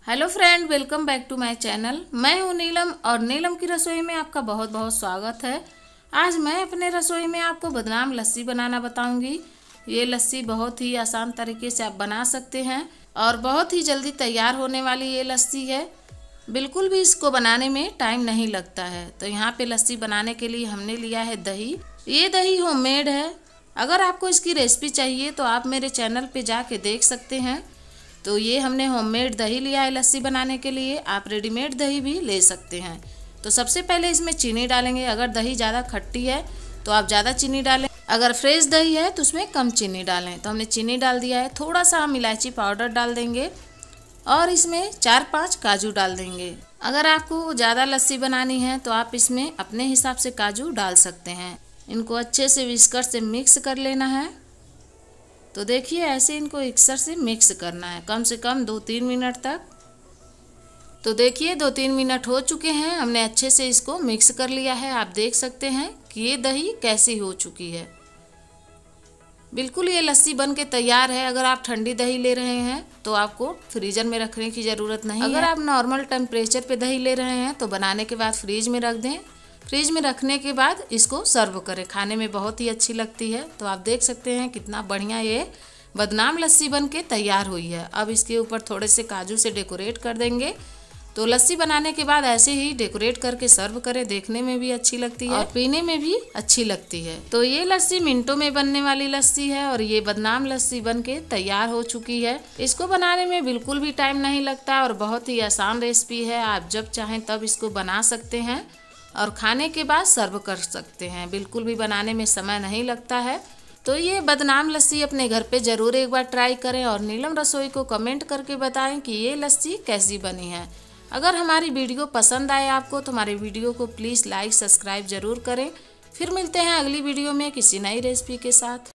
Hello friend, welcome back to my channel. मैं हूँ नीलम और नीलम की रसोई में आपका बहुत बहुत स्वागत है। आज मैं अपने रसोई में आपको बदनाम लस्सी बनाना बताऊंगी। ये लस्सी बहुत ही आसान तरीके से आप बना सकते हैं और बहुत ही जल्दी तैयार होने वाली ये लस्सी है। बिल्कुल भी इसको बनाने में टाइम नहीं लगता है। तो यहाँ पे लस्सी बनाने के लिए हमने लिया है दही। ये दही होममेड है। अगर आपको इसकी रेसिपी चाहिए तो आप मेरे चैनल पे जाके देख सकते हैं। तो ये हमने होममेड दही लिया है लस्सी बनाने के लिए। आप रेडीमेड दही भी ले सकते हैं। तो सबसे पहले इसमें चीनी डालेंगे। अगर दही ज़्यादा खट्टी है तो आप ज़्यादा चीनी डालें, अगर फ्रेश दही है तो उसमें कम चीनी डालें। तो हमने चीनी डाल दिया है। थोड़ा सा हम इलायची पाउडर डाल देंगे और इसमें 4-5 काजू डाल देंगे। अगर आपको ज़्यादा लस्सी बनानी है तो आप इसमें अपने हिसाब से काजू डाल सकते हैं। इनको अच्छे से विस्कर से मिक्स कर लेना है। तो देखिए ऐसे इनको मिक्सर से मिक्स करना है कम से कम 2-3 मिनट तक। तो देखिए 2-3 मिनट हो चुके हैं। हमने अच्छे से इसको मिक्स कर लिया है। आप देख सकते हैं कि ये दही कैसी हो चुकी है। बिल्कुल ये लस्सी बन के तैयार है। अगर आप ठंडी दही ले रहे हैं तो आपको फ्रीजर में रखने की ज़रूरत नहीं है। अगर आप नॉर्मल टेम्परेचर पे दही ले रहे हैं तो बनाने के बाद फ्रीज में रख दें। फ्रिज में रखने के बाद इसको सर्व करें। खाने में बहुत ही अच्छी लगती है। तो आप देख सकते हैं कितना बढ़िया ये बदनाम लस्सी बन के तैयार हुई है। अब इसके ऊपर थोड़े से काजू से डेकोरेट कर देंगे। तो लस्सी बनाने के बाद ऐसे ही डेकोरेट करके सर्व करें। देखने में भी अच्छी लगती है और पीने में भी अच्छी लगती है। तो ये लस्सी मिनटों में बनने वाली लस्सी है और ये बदनाम लस्सी बन के तैयार हो चुकी है। इसको बनाने में बिल्कुल भी टाइम नहीं लगता और बहुत ही आसान रेसिपी है। आप जब चाहें तब इसको बना सकते हैं और खाने के बाद सर्व कर सकते हैं। बिल्कुल भी बनाने में समय नहीं लगता है। तो ये बदनाम लस्सी अपने घर पे ज़रूर एक बार ट्राई करें और नीलम रसोई को कमेंट करके बताएं कि ये लस्सी कैसी बनी है। अगर हमारी वीडियो पसंद आए आपको तो हमारी वीडियो को प्लीज़ लाइक सब्सक्राइब ज़रूर करें। फिर मिलते हैं अगली वीडियो में किसी नई रेसिपी के साथ।